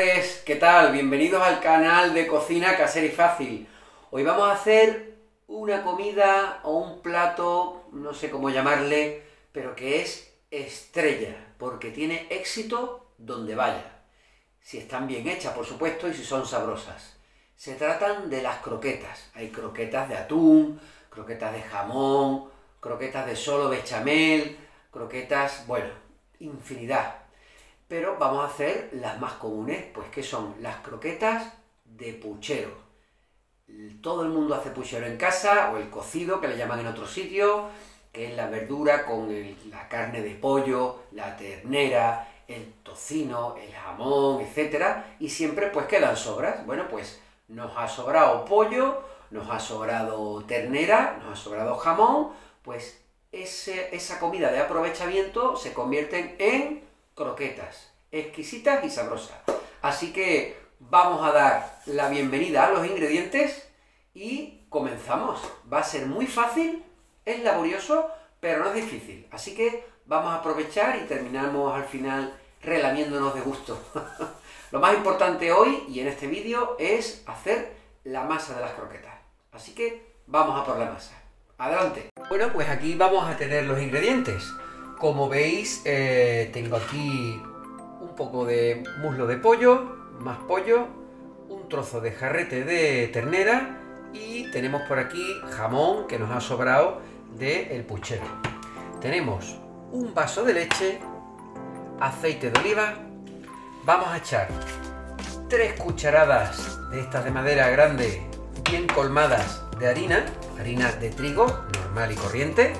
señores, ¿qué tal? Bienvenidos al canal de Cocina Casera y Fácil. Hoy vamos a hacer una comida o un plato, no sé cómo llamarle, pero que es estrella, porque tiene éxito donde vaya. Si están bien hechas, por supuesto, y si son sabrosas. Se tratan de las croquetas. Hay croquetas de atún, croquetas de jamón, croquetas de solo bechamel, croquetas, bueno, infinidad. Pero vamos a hacer las más comunes, pues que son las croquetas de puchero. Todo el mundo hace puchero en casa, o el cocido, que le llaman en otros sitios, que es la verdura con la carne de pollo, la ternera, el tocino, el jamón, etc. Y siempre pues quedan sobras. Bueno, pues nos ha sobrado pollo, nos ha sobrado ternera, nos ha sobrado jamón, pues esa comida de aprovechamiento se convierten en croquetas, exquisitas y sabrosas. Así que vamos a dar la bienvenida a los ingredientes y comenzamos. Va a ser muy fácil, es laborioso, pero no es difícil. Así que vamos a aprovechar y terminamos al final relamiéndonos de gusto. Lo más importante hoy y en este vídeo es hacer la masa de las croquetas. Así que vamos a por la masa. Adelante. Bueno, pues aquí vamos a tener los ingredientes. Como veis, tengo aquí un poco de muslo de pollo, más pollo, un trozo de jarrete de ternera y tenemos por aquí jamón que nos ha sobrado del puchero. Tenemos un vaso de leche, aceite de oliva, vamos a echar 3 cucharadas de estas de madera grande, bien colmadas de harina de trigo normal y corriente.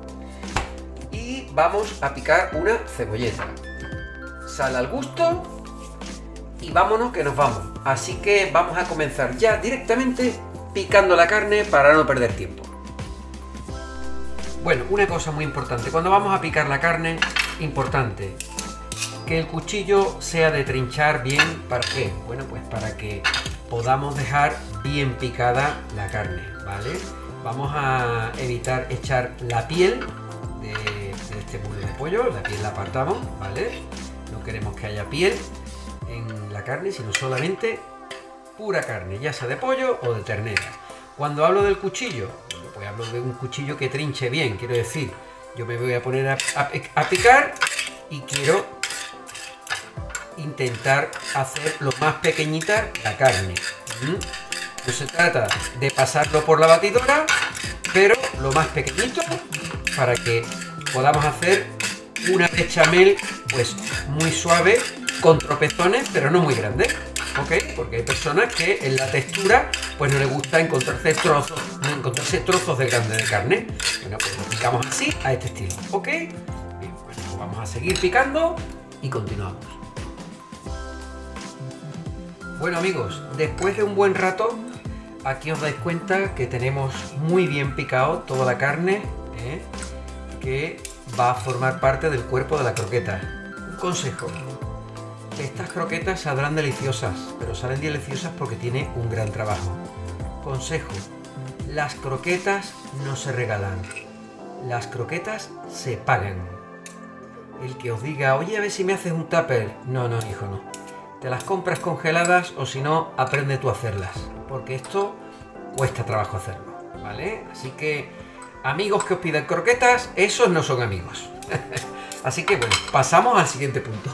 Vamos a picar una cebolleta, sal al gusto y vámonos que nos vamos. Así que vamos a comenzar ya directamente picando la carne para no perder tiempo. Bueno, una cosa muy importante, cuando vamos a picar la carne, importante, que el cuchillo sea de trinchar bien. ¿Para qué? Bueno, pues para que podamos dejar bien picada la carne, ¿vale? Vamos a evitar echar la piel de este muslo de pollo, la piel la apartamos, ¿vale? No queremos que haya piel en la carne, sino solamente pura carne, ya sea de pollo o de ternera. Cuando hablo del cuchillo, bueno, pues hablo de un cuchillo que trinche bien, quiero decir, yo me voy a poner a picar y quiero intentar hacer lo más pequeñita la carne. No se trata de pasarlo por la batidora, pero lo más pequeñito para que podamos hacer una bechamel pues muy suave, con tropezones, pero no muy grandes, ¿ok? Porque hay personas que en la textura pues no les gusta encontrarse trozos de grande de carne. Bueno, pues lo picamos así, a este estilo, ¿ok? Bien, bueno, pues vamos a seguir picando y continuamos. Bueno amigos, después de un buen rato, aquí os dais cuenta que tenemos muy bien picado toda la carne, que va a formar parte del cuerpo de la croqueta. Un consejo: estas croquetas saldrán deliciosas, pero salen deliciosas porque tiene un gran trabajo. Consejo: las croquetas no se regalan, las croquetas se pagan. El que os diga, oye, a ver si me haces un tupper, no, hijo, no. Te las compras congeladas o si no, aprende tú a hacerlas, porque esto cuesta trabajo hacerlo, ¿vale? Así que amigos que os piden croquetas, esos no son amigos. Así que bueno, pasamos al siguiente punto.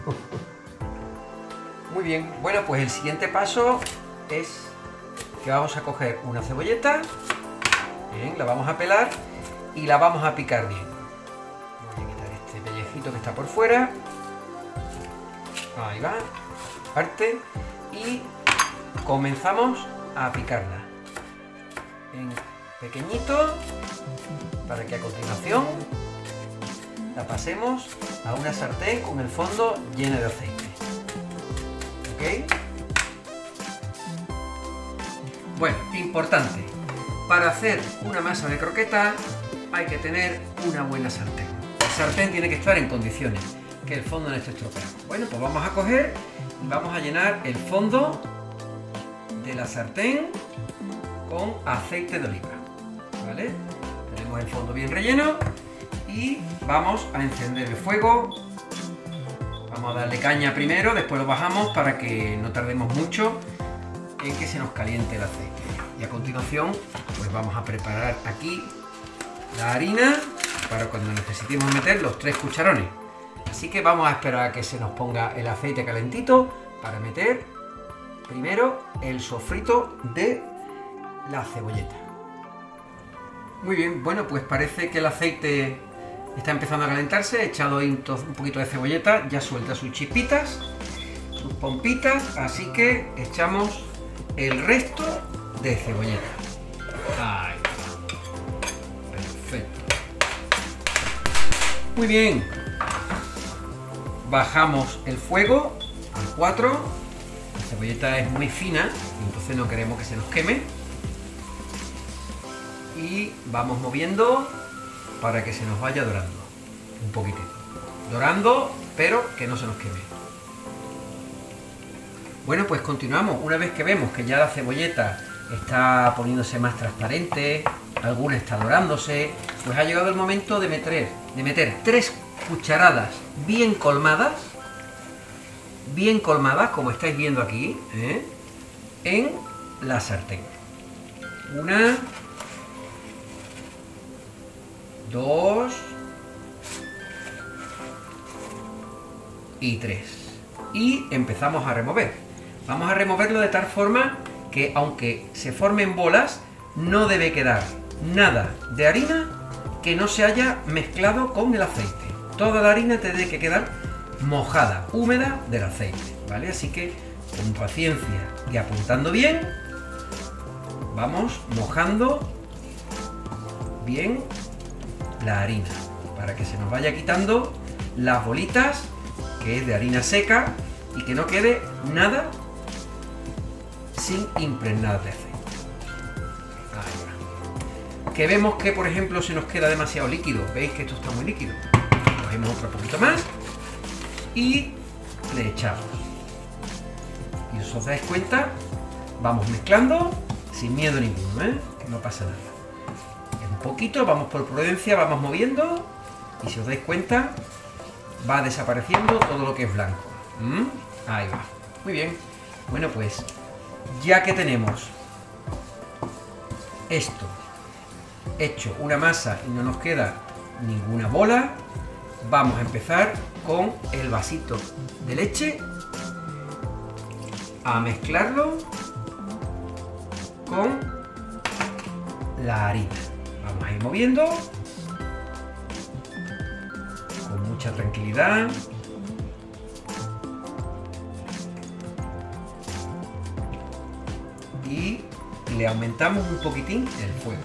Muy bien, bueno, pues el siguiente paso es que vamos a coger una cebolleta, bien, la vamos a pelar y la vamos a picar bien. Voy a quitar este pellejito que está por fuera. Ahí va, parte, y comenzamos a picarla en pequeñito, para que a continuación la pasemos a una sartén con el fondo lleno de aceite. ¿Ok? Bueno, importante, para hacer una masa de croqueta hay que tener una buena sartén. La sartén tiene que estar en condiciones, que el fondo no esté estropeado. Bueno, pues vamos a coger y vamos a llenar el fondo de la sartén con aceite de oliva, ¿vale? Tenemos el fondo bien relleno y vamos a encender el fuego Vamos a darle caña primero, después lo bajamos para que no tardemos mucho en que se nos caliente el aceite. Y a continuación, pues vamos a preparar aquí la harina para cuando necesitemos meter los 3 cucharones. Así que vamos a esperar a que se nos ponga el aceite calentito para meter primero el sofrito de la cebolleta. Muy bien, bueno, pues parece que el aceite está empezando a calentarse. He echado ahí un poquito de cebolleta, ya suelta sus chispitas, sus pompitas, así que echamos el resto de cebolleta. Ahí. Perfecto. Muy bien. Bajamos el fuego al 4. La cebolleta es muy fina, entonces no queremos que se nos queme. Y vamos moviendo para que se nos vaya dorando un poquitito. Dorando, pero que no se nos queme. Bueno, pues continuamos. Una vez que vemos que ya la cebolleta está poniéndose más transparente, alguna está dorándose, pues ha llegado el momento de meter 3 cucharadas bien colmadas, como estáis viendo aquí, en la sartén. 1, 2 y 3. Y empezamos a remover. Vamos a removerlo de tal forma que, aunque se formen bolas, no debe quedar nada de harina que no se haya mezclado con el aceite. Toda la harina tiene que quedar mojada, húmeda del aceite, ¿vale? Así que con paciencia y apuntando bien, vamos mojando bien la harina para que se nos vaya quitando las bolitas, que es de harina seca, y que no quede nada sin impregnar de aceite. Ahí va. Que vemos que, por ejemplo, se nos queda demasiado líquido. ¿Veis que esto está muy líquido? Cogemos otro poquito más y le echamos. Y si os dais cuenta, vamos mezclando sin miedo ninguno, que no pasa nada. Un poquito, vamos por prudencia, vamos moviendo, y si os dais cuenta, va desapareciendo todo lo que es blanco. Ahí va. Muy bien. Bueno, pues ya que tenemos esto hecho una masa y no nos queda ninguna bola, vamos a empezar con el vasito de leche a mezclarlo con la harina. Vamos a ir moviendo con mucha tranquilidad. Y le aumentamos un poquitín el fuego.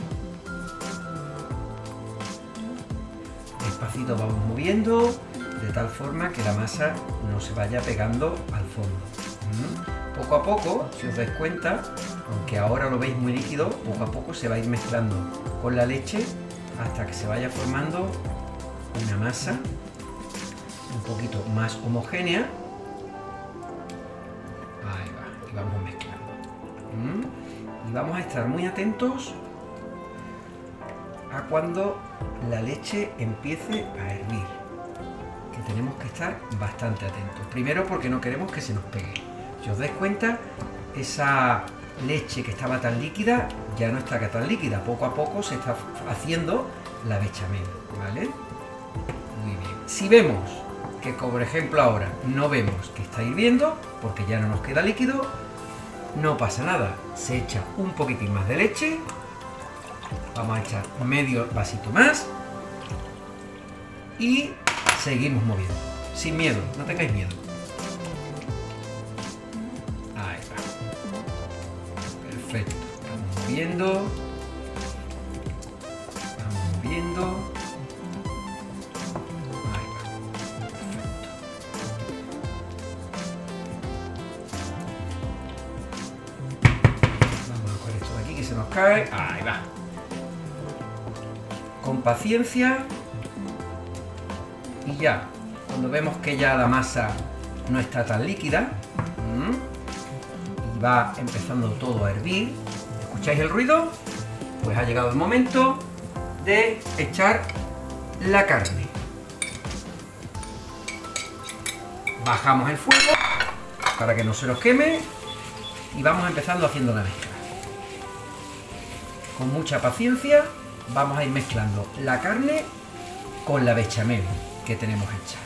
Despacito vamos moviendo de tal forma que la masa no se vaya pegando al fondo. Poco a poco, si os dais cuenta, aunque ahora lo veis muy líquido, poco a poco se va a ir mezclando con la leche hasta que se vaya formando una masa un poquito más homogénea. Ahí va, y vamos mezclando. Y vamos a estar muy atentos a cuando la leche empiece a hervir, que tenemos que estar bastante atentos. Primero, porque no queremos que se nos pegue. Si os dais cuenta, esa leche que estaba tan líquida ya no está tan líquida. Poco a poco se está haciendo la bechamel, ¿vale? Muy bien. Si vemos que, por ejemplo, ahora no vemos que está hirviendo, porque ya no nos queda líquido, no pasa nada. Se echa un poquitín más de leche. Vamos a echar medio vasito más. Y seguimos moviendo. Sin miedo, no tengáis miedo. Ahí va. Perfecto. Vamos moviendo. Vamos moviendo. Ahí va. Perfecto. Vamos a coger esto de aquí que se nos cae. Ahí va. Con paciencia. Y ya, cuando vemos que ya la masa no está tan líquida y va empezando todo a hervir, ¿escucháis el ruido? Pues ha llegado el momento de echar la carne. bajamos el fuego para que no se nos queme y vamos empezando haciendo la mezcla. Con mucha paciencia vamos a ir mezclando la carne con la bechamel que tenemos hecha.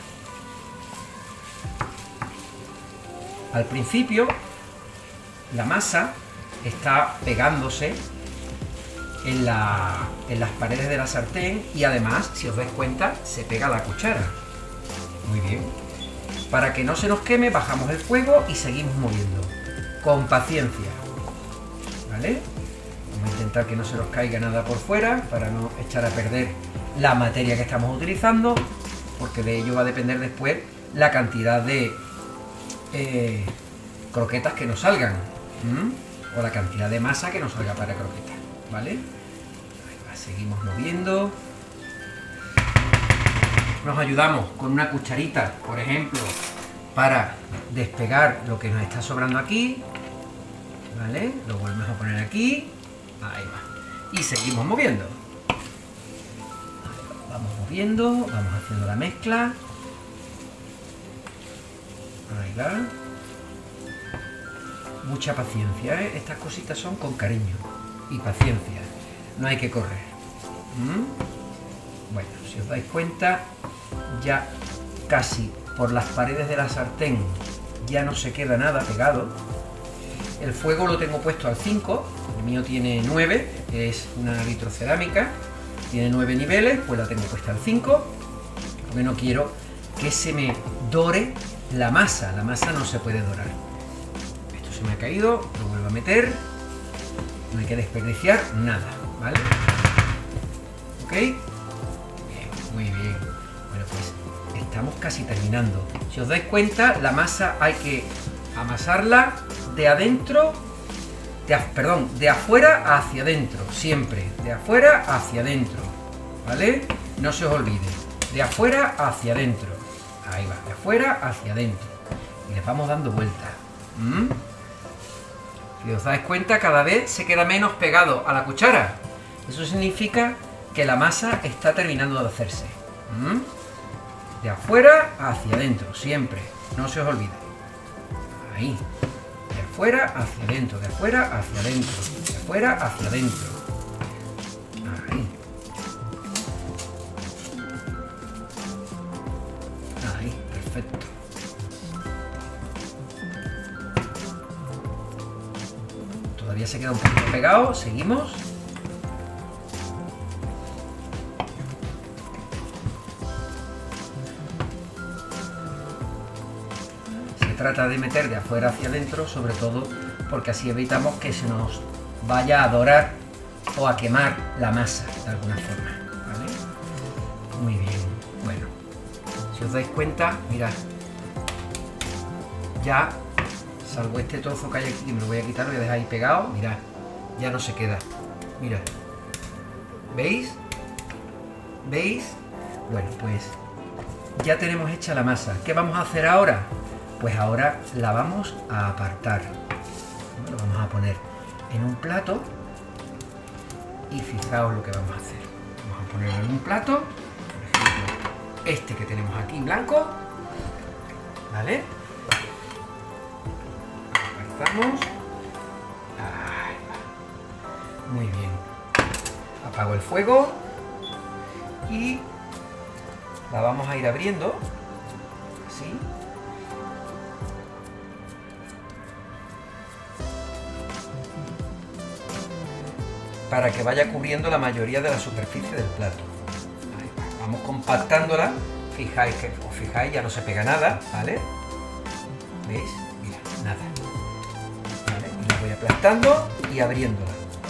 Al principio la masa está pegándose en las paredes de la sartén y además, si os dais cuenta, se pega a la cuchara. Muy bien. Para que no se nos queme, bajamos el fuego y seguimos moviendo. Con paciencia. ¿Vale? Vamos a intentar que no se nos caiga nada por fuera para no echar a perder la materia que estamos utilizando, porque de ello va a depender después la cantidad de croquetas que nos salgan. O la cantidad de masa que nos salga para croquetas. ¿Vale? Ahí va, seguimos moviendo. Nos ayudamos con una cucharita, por ejemplo, para despegar lo que nos está sobrando aquí. ¿Vale? Lo volvemos a poner aquí. Ahí va. Y seguimos moviendo. Vamos moviendo, vamos haciendo la mezcla. Ahí va. Mucha paciencia, ¿eh? Estas cositas son con cariño y paciencia. No hay que correr. Bueno, si os dais cuenta, ya casi por las paredes de la sartén ya no se queda nada pegado. El fuego lo tengo puesto al 5, el mío tiene 9, es una vitrocerámica, tiene 9 niveles, pues la tengo puesta al 5, porque no quiero que se me dore la masa no se puede dorar. Esto se me ha caído, lo vuelvo a meter, no hay que desperdiciar nada, ¿vale? ¿Ok? Bien, muy bien. Bueno, pues estamos casi terminando. Si os dais cuenta, la masa hay que amasarla de adentro, de afuera hacia adentro, siempre, de afuera hacia adentro, ¿vale? No se os olvide, de afuera hacia adentro, ahí va, de afuera hacia adentro, y les vamos dando vueltas. Si os dais cuenta, cada vez se queda menos pegado a la cuchara, eso significa que la masa está terminando de hacerse. De afuera hacia adentro, siempre, no se os olvide, ahí. De afuera hacia adentro, de afuera hacia adentro, de afuera hacia adentro. Ahí. Ahí, perfecto. Todavía se queda un poquito pegado, seguimos. Trata de meter de afuera hacia adentro, sobre todo porque así evitamos que se nos vaya a dorar o a quemar la masa de alguna forma, ¿vale? Muy bien, bueno, si os dais cuenta, mirad, ya, salvo este trozo que hay aquí, me lo voy a quitar, lo voy a dejar ahí pegado, mirad, ya no se queda, mirad, ¿veis? ¿Veis? Bueno, pues ya tenemos hecha la masa. ¿Qué vamos a hacer ahora? Pues ahora la vamos a apartar. Lo vamos a poner en un plato y fijaos lo que vamos a hacer. Vamos a ponerlo en un plato, por ejemplo, este que tenemos aquí en blanco, ¿vale? Apartamos. Ahí va. Muy bien. Apago el fuego y la vamos a ir abriendo, así. Para que vaya cubriendo la mayoría de la superficie del plato. Ahí va. Vamos compactándola, os fijáis, ya no se pega nada, ¿vale? ¿Veis? Mira, nada. ¿Vale? Y la voy aplastando y abriéndola.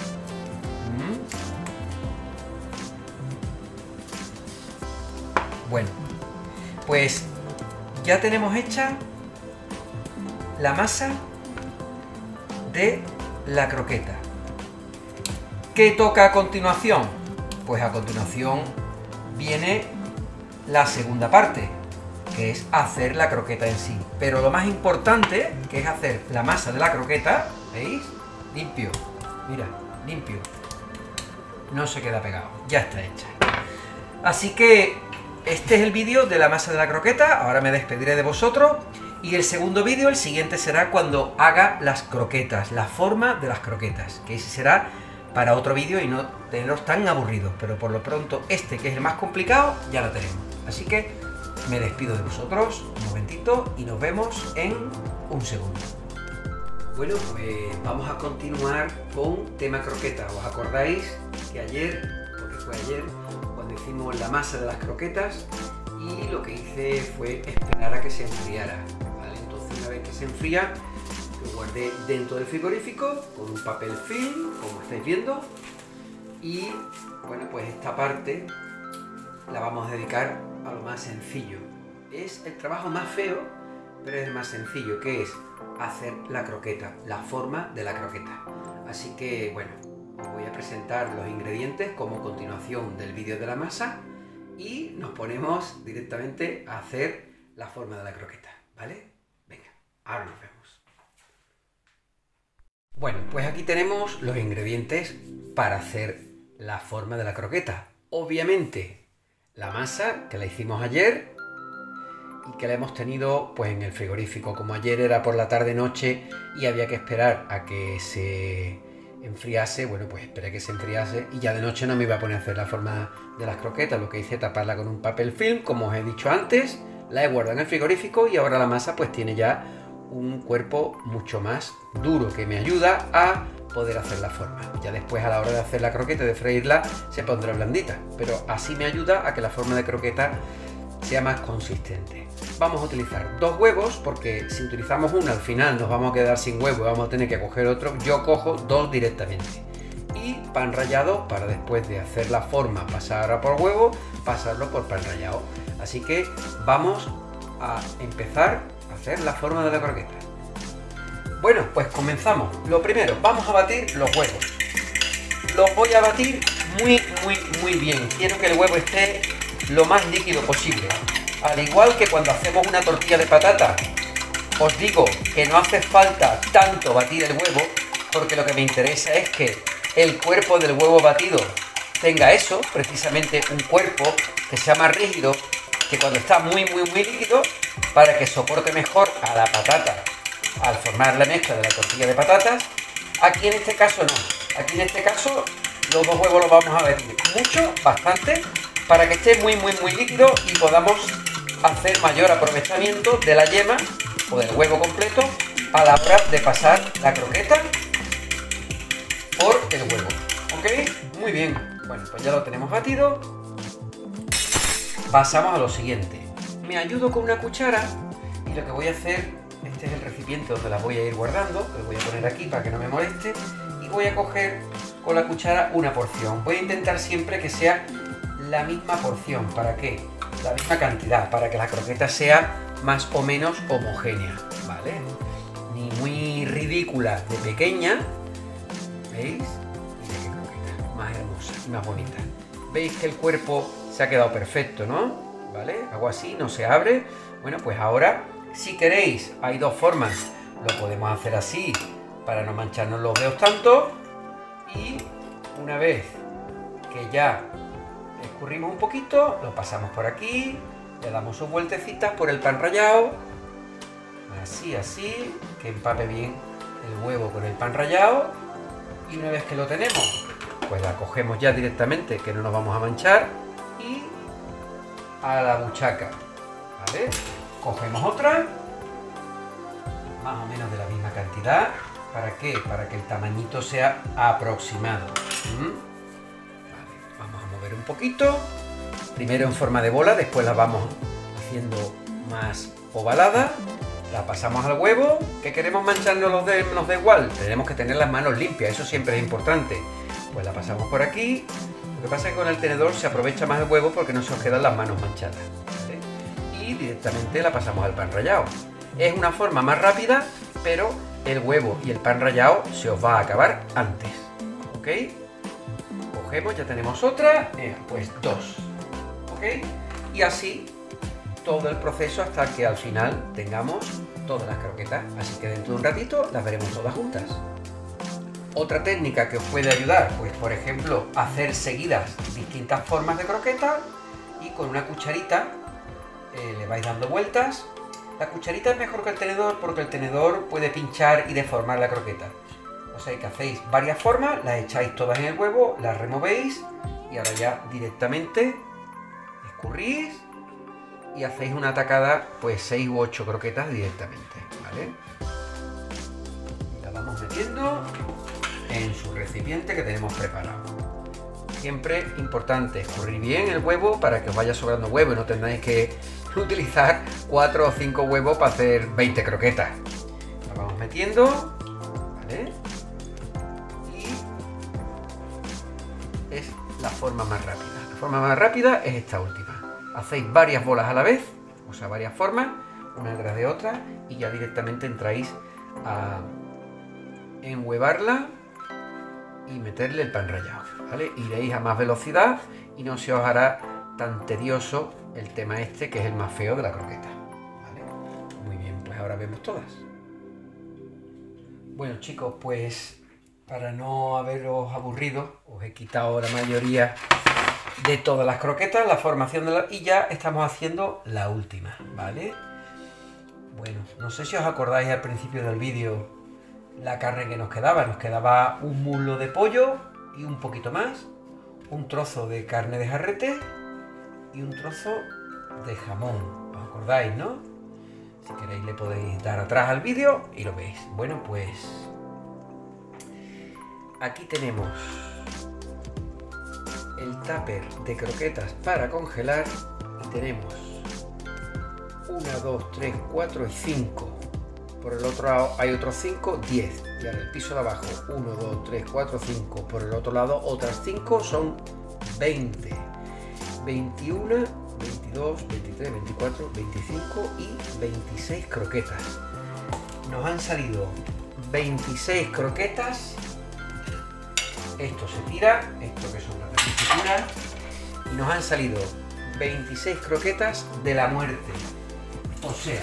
Bueno, pues ya tenemos hecha la masa de la croqueta. ¿Qué toca a continuación? Pues a continuación viene la segunda parte, que es hacer la croqueta en sí. Pero lo más importante, que es hacer la masa de la croqueta, ¿veis? Limpio, mira, limpio. No se queda pegado, ya está hecha. Así que este es el vídeo de la masa de la croqueta. Ahora me despediré de vosotros Y el segundo vídeo, el siguiente, será cuando haga las croquetas, la forma de las croquetas, que ese será para otro vídeo y no teneros tan aburridos, pero por lo pronto este, que es el más complicado, ya lo tenemos. Así que me despido de vosotros un momentito y nos vemos en un segundo. Bueno, pues vamos a continuar con tema croqueta. ¿Os acordáis que ayer, porque fue ayer, cuando hicimos la masa de las croquetas, y lo que hice fue esperar a que se enfriara, ¿vale? Entonces, una vez que se enfría, lo guardé dentro del frigorífico con un papel film, como estáis viendo, y bueno, pues esta parte la vamos a dedicar a lo más sencillo. Es el trabajo más feo, pero es el más sencillo, que es hacer la croqueta, la forma de la croqueta. Así que bueno, os voy a presentar los ingredientes como continuación del vídeo de la masa y nos ponemos directamente a hacer la forma de la croqueta, ¿vale? Venga, ahora nos vemos. Bueno, pues aquí tenemos los ingredientes para hacer la forma de la croqueta. Obviamente, la masa, que la hicimos ayer y que la hemos tenido pues en el frigorífico. Como ayer era por la tarde-noche y había que esperar a que se enfriase, bueno, pues esperé que se enfriase y ya de noche no me iba a poner a hacer la forma de las croquetas. Lo que hice, taparla con un papel film, como os he dicho antes, la he guardado en el frigorífico y ahora la masa pues tiene ya un cuerpo mucho más duro que me ayuda a poder hacer la forma. Ya después, a la hora de hacer la croqueta, de freírla, se pondrá blandita, pero así me ayuda a que la forma de croqueta sea más consistente. Vamos a utilizar 2 huevos, porque si utilizamos uno al final nos vamos a quedar sin huevo y vamos a tener que coger otro. Yo cojo 2 directamente. Y pan rallado para después de hacer la forma, pasar por huevo, pasarlo por pan rallado. Así que vamos a empezar a hacer la forma de la croqueta. Bueno, pues comenzamos. Lo primero, vamos a batir los huevos. Los voy a batir muy bien. Quiero que el huevo esté lo más líquido posible. Al igual que cuando hacemos una tortilla de patata, os digo que no hace falta tanto batir el huevo, porque lo que me interesa es que el cuerpo del huevo batido tenga eso, precisamente un cuerpo que sea más rígido, que cuando está muy líquido, para que soporte mejor a la patata al formar la mezcla de la tortilla de patatas. Aquí en este caso no. Aquí en este caso los 2 huevos los vamos a batir mucho, bastante, para que esté muy líquido y podamos hacer mayor aprovechamiento de la yema o del huevo completo a la hora de pasar la croqueta por el huevo. ¿Ok? Muy bien. Bueno, pues ya lo tenemos batido. Pasamos a lo siguiente. Me ayudo con una cuchara y lo que voy a hacer, este es el recipiente donde las voy a ir guardando, lo voy a poner aquí para que no me moleste, y voy a coger con la cuchara una porción. Voy a intentar siempre que sea la misma porción. ¿Para qué? La misma cantidad, para que la croqueta sea más o menos homogénea, ¿vale? Ni muy ridícula de pequeña, ¿veis? Mira qué croqueta más hermosa y más bonita. ¿Veis que el cuerpo se ha quedado perfecto, no? ¿Vale? Hago así, no se abre. Bueno, pues ahora, si queréis, hay 2 formas. Lo podemos hacer así, para no mancharnos los dedos tanto. Y una vez que ya escurrimos un poquito, lo pasamos por aquí, le damos sus vueltecitas por el pan rallado, así, que empape bien el huevo con el pan rallado, y una vez que lo tenemos, pues la cogemos ya directamente, que no nos vamos a manchar, y a la buchaca, ¿vale? Cogemos otra, más o menos de la misma cantidad. ¿Para qué? Para que el tamañito sea aproximado. Vamos a mover un poquito, primero en forma de bola, después la vamos haciendo más ovalada, la pasamos al huevo. ¿Qué queremos mancharnos los dedos? Nos da igual, tenemos que tener las manos limpias, eso siempre es importante. Pues la pasamos por aquí. Lo que pasa es que con el tenedor se aprovecha más el huevo porque no se os quedan las manos manchadas, ¿vale? Y directamente la pasamos al pan rallado. Es una forma más rápida, pero el huevo y el pan rallado se os va a acabar antes, ¿ok? Cogemos, ya tenemos otra, pues 2, ¿ok? Y así todo el proceso hasta que al final tengamos todas las croquetas, así que dentro de un ratito las veremos todas juntas. Otra técnica que os puede ayudar, pues por ejemplo, hacer seguidas distintas formas de croqueta y con una cucharita le vais dando vueltas La cucharita es mejor que el tenedor porque el tenedor puede pinchar y deformar la croqueta. O sea que hacéis varias formas, las echáis todas en el huevo, las removéis y ahora ya directamente escurrís y hacéis una tacada, pues 6 u 8 croquetas directamente, ¿vale? La vamos metiendo en su recipiente que tenemos preparado. Siempre importante escurrir bien el huevo para que os vaya sobrando huevo y no tengáis que utilizar 4 o 5 huevos para hacer 20 croquetas. La vamos metiendo, ¿vale? Y es la forma más rápida. La forma más rápida es esta última. Hacéis varias bolas a la vez, o sea, varias formas, una detrás de otra, y ya directamente entráis a enhuevarla y meterle el pan rallado, ¿vale? Iréis a más velocidad y no se os hará tan tedioso el tema este, que es el más feo de la croqueta, ¿vale? Muy bien, pues ahora vemos todas. Bueno, chicos, pues para no haberos aburrido, os he quitado la mayoría de todas las croquetas, la formación y ya estamos haciendo la última, ¿vale? Bueno, no sé si os acordáis al principio del vídeo la carne que nos quedaba un muslo de pollo y un poquito más, un trozo de carne de jarrete y un trozo de jamón. ¿Os acordáis, no? Si queréis le podéis dar atrás al vídeo y lo veis. Bueno, pues aquí tenemos el tupper de croquetas para congelar y tenemos 1, 2, 3, 4 y 5. Por el otro lado hay otros 5, 10. Y ahora el piso de abajo, 1, 2, 3, 4, 5. Por el otro lado otras 5, son 20. 21, 22, 23, 24, 25 y 26 croquetas. Nos han salido 26 croquetas. Esto se tira, esto que son las que se tiran. Y nos han salido 26 croquetas de la muerte. O sea,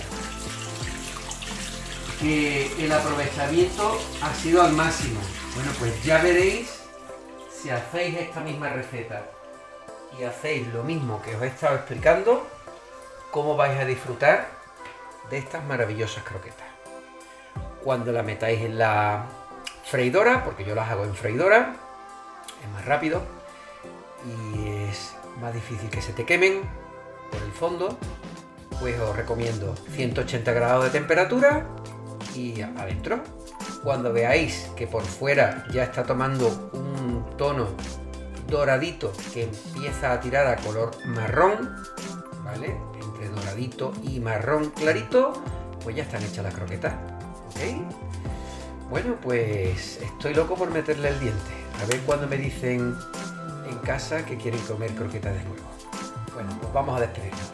que el aprovechamiento ha sido al máximo. Bueno, pues ya veréis, si hacéis esta misma receta y hacéis lo mismo que os he estado explicando, cómo vais a disfrutar de estas maravillosas croquetas. Cuando la metáis en la freidora, porque yo las hago en freidora, es más rápido y es más difícil que se te quemen por el fondo, pues os recomiendo 180 grados de temperatura y adentro. Cuando veáis que por fuera ya está tomando un tono doradito que empieza a tirar a color marrón, ¿vale? Entre doradito y marrón clarito, pues ya están hechas las croquetas, ¿ok? Bueno, pues estoy loco por meterle el diente. A ver cuando me dicen en casa que quieren comer croquetas de nuevo. Bueno, pues vamos a despedirnos.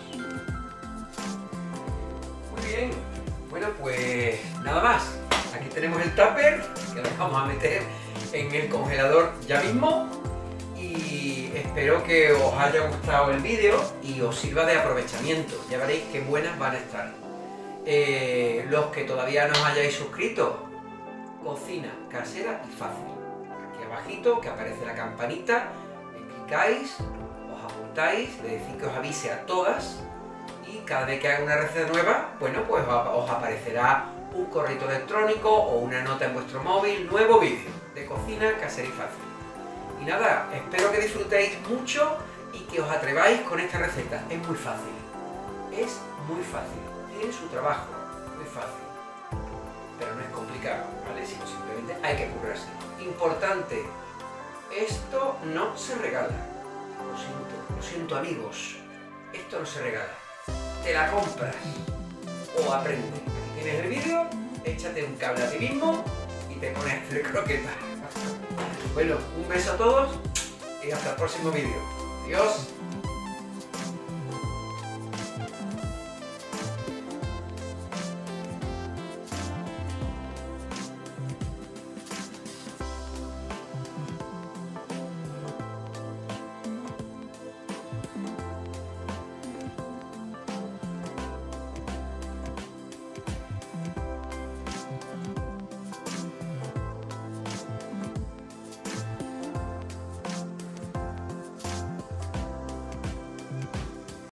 Muy bien. Bueno, pues nada más. Aquí tenemos el tupper que lo vamos a meter en el congelador ya mismo. Y espero que os haya gustado el vídeo y os sirva de aprovechamiento. Ya veréis qué buenas van a estar. Los que todavía no os hayáis suscrito, Cocina Casera y Fácil. Aquí abajito que aparece la campanita, le clicáis, os apuntáis, le decís que os avise a todas y cada vez que haga una receta nueva, bueno, pues os aparecerá un correo electrónico o una nota en vuestro móvil, nuevo vídeo de Cocina Casera y Fácil. Y nada, espero que disfrutéis mucho y que os atreváis con esta receta. Es muy fácil, tiene su trabajo, muy fácil, pero no es complicado, ¿vale? Sino simplemente hay que currarse. Importante, esto no se regala. Lo siento amigos, esto no se regala. Te la compras o aprendes. Aquí tienes el vídeo, échate un cable a ti mismo y te pones a hacer croquetas. Bueno, un beso a todos y hasta el próximo vídeo. Adiós.